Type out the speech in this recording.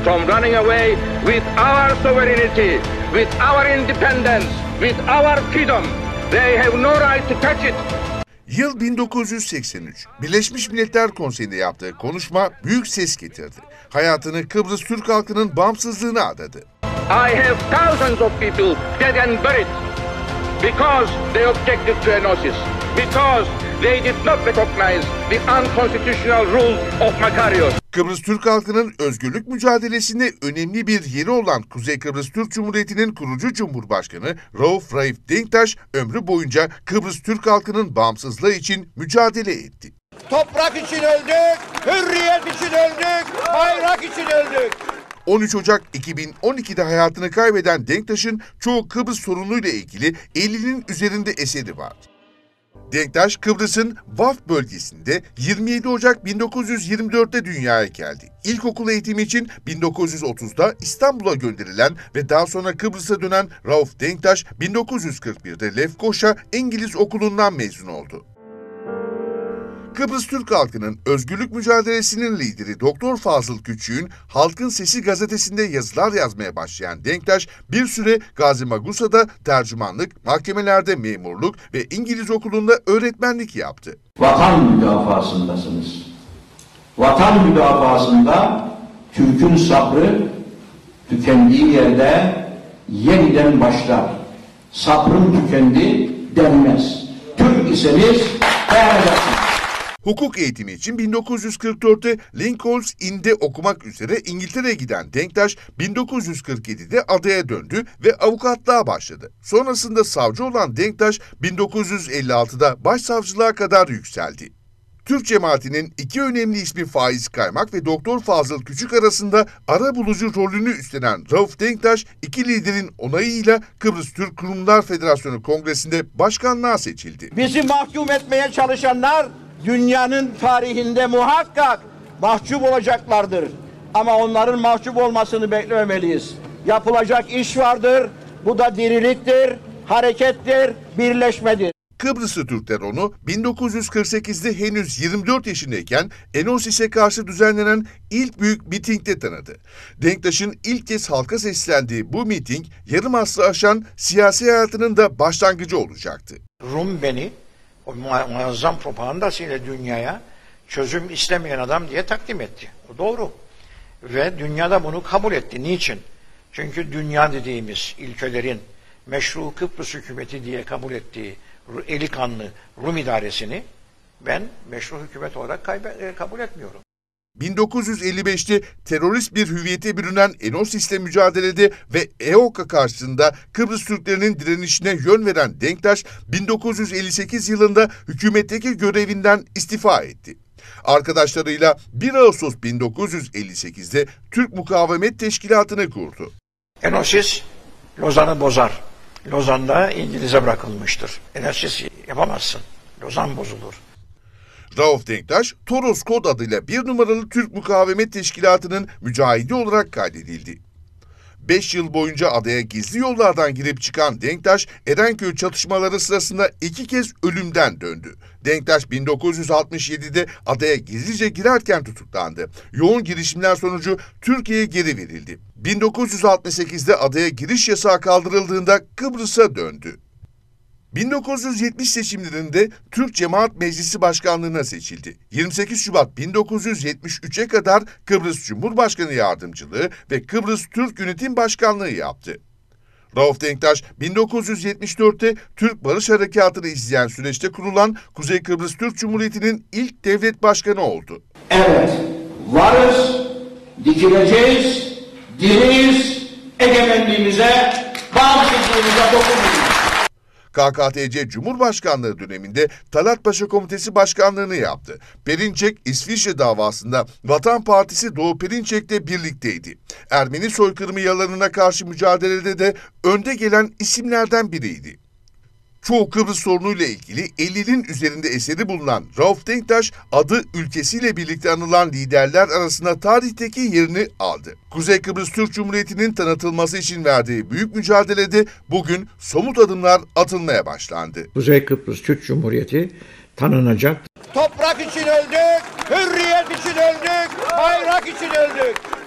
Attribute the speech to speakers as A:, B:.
A: from running away with our sovereignty, with our independence, with our freedom. They have no right to touch it.
B: Yıl 1983. Birleşmiş Milletler Konseyi'nde yaptığı konuşma büyük ses getirdi. Hayatını Kıbrıs Türk halkının bağımsızlığına adadı.
A: I have thousands of people dead and buried because they objected to Enosis, because they did not recognize the unconstitutional rule of Makarios.
B: Kıbrıs Türk halkının özgürlük mücadelesinde önemli bir yeri olan Kuzey Kıbrıs Türk Cumhuriyeti'nin kurucu Cumhurbaşkanı Rauf Denktaş ömrü boyunca Kıbrıs Türk halkının bağımsızlığı için mücadele etti.
C: Toprak için öldük, hürriyet için öldük, bayrak için öldük.
B: 13 Ocak 2012'de hayatını kaybeden Denktaş'ın çoğu Kıbrıs sorunuyla ilgili 50'nin üzerinde eseri var. Denktaş, Kıbrıs'ın Vaf bölgesinde 27 Ocak 1924'te dünyaya geldi. İlkokul eğitimi için 1930'da İstanbul'a gönderilen ve daha sonra Kıbrıs'a dönen Rauf Denktaş, 1941'de Lefkoşa İngiliz Okulu'ndan mezun oldu. Kıbrıs Türk halkının özgürlük mücadelesinin lideri Doktor Fazıl Küçük'ün Halkın Sesi gazetesinde yazılar yazmaya başlayan Denktaş, bir süre Gazi Magusa'da tercümanlık, mahkemelerde memurluk ve İngiliz Okulu'nda öğretmenlik yaptı.
D: Vatan müdafasındasınız. Vatan müdafasında Türk'ün sabrı tükendiği yerde yeniden başlar. Sabrım tükendi denmez. Türk iseniz dayanacaksınız.
B: Hukuk eğitimi için 1944'te Lincoln's Inn'de okumak üzere İngiltere'ye giden Denktaş, 1947'de adaya döndü ve avukatlığa başladı. Sonrasında savcı olan Denktaş, 1956'da başsavcılığa kadar yükseldi. Türk cemaatinin iki önemli ismi Faiz Kaymak ve Doktor Fazıl Küçük arasında arabulucu rolünü üstlenen Rauf Denktaş, iki liderin onayıyla Kıbrıs Türk Kurumlar Federasyonu Kongresi'nde başkanlığa seçildi.
C: Bizi mahkum etmeye çalışanlar dünyanın tarihinde muhakkak mahcup olacaklardır. Ama onların mahcup olmasını beklememeliyiz. Yapılacak iş vardır. Bu da diriliktir, harekettir, birleşmedir.
B: Kıbrıslı Türkler onu 1948'de henüz 24 yaşındayken Enosis'e karşı düzenlenen ilk büyük mitingde tanıdı. Denktaş'ın ilk kez halka seslendiği bu miting yarım asrı aşan siyasi hayatının da başlangıcı olacaktı.
E: Rum beni o muazzam propagandasıyla dünyaya çözüm istemeyen adam diye takdim etti. O doğru. Ve dünyada bunu kabul etti. Niçin? Çünkü dünya dediğimiz ilkelerin meşru Kıbrıs hükümeti diye kabul ettiği eli kanlı Rum idaresini ben meşru hükümet olarak kabul etmiyorum.
B: 1955'te terörist bir hüviyete bürünen Enosis'le mücadelede ve EOK'a karşısında Kıbrıs Türklerinin direnişine yön veren Denktaş, 1958 yılında hükümetteki görevinden istifa etti. Arkadaşlarıyla 1 Ağustos 1958'de Türk Mukavemet Teşkilatı'nı kurdu.
E: Enosis Lozan'ı bozar. Lozan'da İngiliz'e bırakılmıştır. Enosis yapamazsın. Lozan bozulur.
B: Rauf Denktaş, Toros Kod adıyla 1 numaralı Türk Mukavemet Teşkilatı'nın mücahidi olarak kaydedildi. 5 yıl boyunca adaya gizli yollardan girip çıkan Denktaş, Erenköy çatışmaları sırasında 2 kez ölümden döndü. Denktaş 1967'de adaya gizlice girerken tutuklandı. Yoğun girişimler sonucu Türkiye'ye geri verildi. 1968'de adaya giriş yasağı kaldırıldığında Kıbrıs'a döndü. 1970 seçimlerinde Türk Cemaat Meclisi Başkanlığı'na seçildi. 28 Şubat 1973'e kadar Kıbrıs Cumhurbaşkanı Yardımcılığı ve Kıbrıs Türk Yönetim Başkanlığı yaptı. Rauf Denktaş, 1974'te Türk Barış Harekatı'nı izleyen süreçte kurulan Kuzey Kıbrıs Türk Cumhuriyeti'nin ilk devlet başkanı oldu.
D: Evet, varız, dikileceğiz, diriyiz, egemenliğimize, bağımsızlığımıza dokunmayacağız.
B: KKTC Cumhurbaşkanlığı döneminde Talat Paşa Komitesi Başkanlığını yaptı. Perinçek, İsviçre davasında Vatan Partisi Doğu Perinçek'le birlikteydi. Ermeni soykırımı yalanına karşı mücadelede de önde gelen isimlerden biriydi. Çoğu Kıbrıs sorunuyla ilgili 50'nin üzerinde eseri bulunan Rauf Denktaş, adı ülkesiyle birlikte anılan liderler arasında tarihteki yerini aldı. Kuzey Kıbrıs Türk Cumhuriyeti'nin tanıtılması için verdiği büyük mücadelede bugün somut adımlar atılmaya başlandı.
F: Kuzey Kıbrıs Türk Cumhuriyeti tanınacak.
C: Toprak için öldük, hürriyet için öldük, bayrak için öldük.